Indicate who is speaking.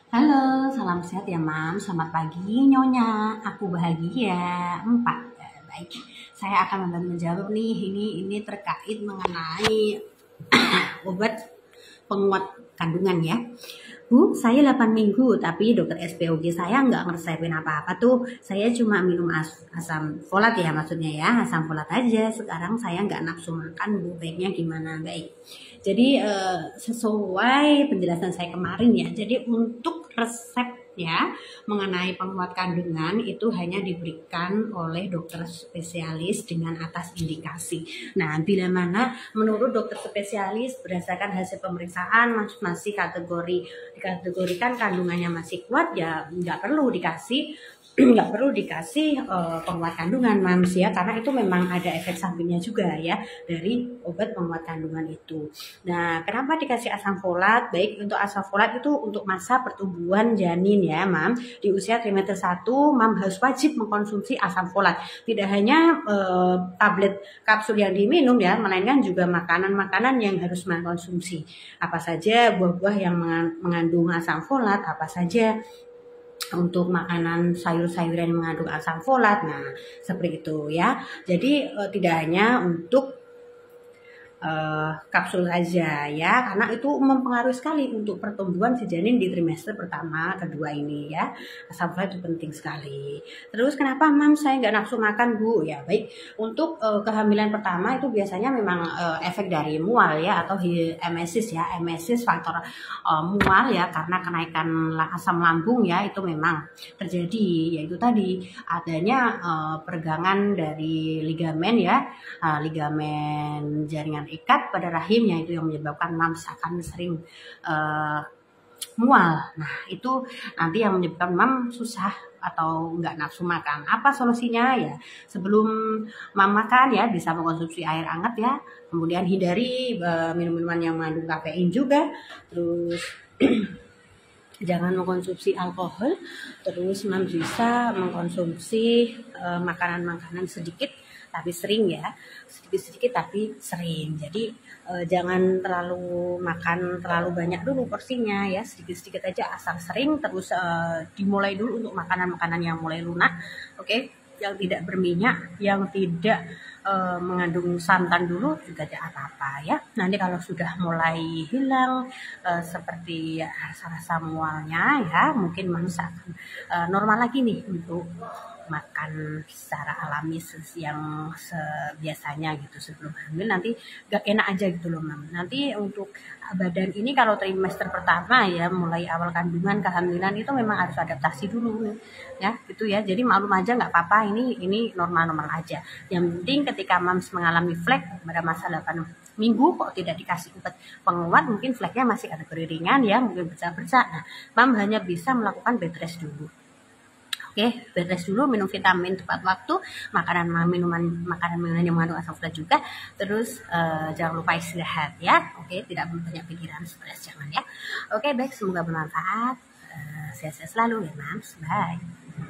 Speaker 1: Halo, salam sehat ya Mam. Selamat pagi Nyonya. Aku bahagia. 4. Baik, saya akan menjawab nih. Ini terkait mengenai obat penguat kandungan ya. Bu, saya 8 minggu, tapi dokter SPOG saya nggak ngeresepin apa-apa tuh. Saya cuma minum asam folat ya maksudnya ya, asam folat aja. Sekarang saya nggak nafsu makan, Bu. Baiknya gimana? Baik. Jadi sesuai penjelasan saya kemarin ya. Jadi untuk resep ya mengenai penguat kandungan itu hanya diberikan oleh dokter spesialis dengan atas indikasi. Nah, bila mana menurut dokter spesialis berdasarkan hasil pemeriksaan masih dikategorikan kandungannya masih kuat, ya nggak perlu dikasih penguat kandungan Mams ya, karena itu memang ada efek sampingnya juga ya dari obat penguat kandungan itu. Nah, kenapa dikasih asam folat? Baik, untuk asam folat itu untuk masa pertumbuhan janin ya Mam. Di usia trimester 1 Mam harus wajib mengkonsumsi asam folat. Tidak hanya tablet kapsul yang diminum ya, melainkan juga makanan-makanan yang harus mengkonsumsi. Apa saja buah-buah yang mengandung asam folat, apa saja untuk makanan sayur-sayuran yang mengandung asam folat. Nah, seperti itu ya. Jadi tidak hanya untuk kapsul saja ya, karena itu mempengaruhi sekali untuk pertumbuhan si janin di trimester pertama, kedua ini ya. Asam folat itu penting sekali. Terus kenapa Mam saya nggak nafsu makan Bu? Ya baik, untuk kehamilan pertama itu biasanya memang efek dari mual ya, atau emesis ya, emesis faktor mual ya, karena kenaikan asam lambung ya, itu memang terjadi, yaitu tadi adanya peregangan dari ligamen ya, ligamen jaringan ikat pada rahimnya, itu yang menyebabkan Mams akan sering mual. Nah, itu nanti yang menyebabkan Mam susah atau nggak nafsu makan. Apa solusinya ya? Sebelum Mam makan ya bisa mengkonsumsi air hangat ya. Kemudian hindari minum-minuman yang mengandung kafein juga. Terus jangan mengkonsumsi alkohol. Terus Mam bisa mengkonsumsi makanan-makanan sedikit tapi sering ya, sedikit-sedikit tapi sering. Jadi jangan terlalu makan terlalu banyak dulu porsinya ya, sedikit-sedikit aja asal sering. Terus dimulai dulu untuk makanan-makanan yang mulai lunak, oke? Yang tidak berminyak, yang tidak mengandung santan dulu juga tidak apa-apa ya. Nanti kalau sudah mulai hilang seperti ya, rasa-rasa mualnya ya, mungkin manusia akan normal lagi nih untuk makan secara alami yang biasanya gitu sebelum hamil. Nanti gak enak aja gitu loh Mam. Nanti untuk badan ini kalau trimester pertama ya, mulai awal kandungan kehamilan itu memang harus adaptasi dulu ya gitu ya. Jadi maklum aja, nggak apa-apa, ini normal-normal aja. Yang penting ketika Mams mengalami flek pada masa 8 minggu kok tidak dikasih obat penguat, mungkin fleknya masih kategori ringan ya, mungkin bercak-bercak. Nah, Mam hanya bisa melakukan bed rest dulu. Oke, bed rest dulu, minum vitamin tepat waktu, makanan-minuman yang mengandung asam folat juga. Terus jangan lupa istirahat ya. Oke, tidak banyak pikiran, stres jangan ya. Oke, baik, semoga bermanfaat. Sehat-sehat selalu ya Mams. Bye.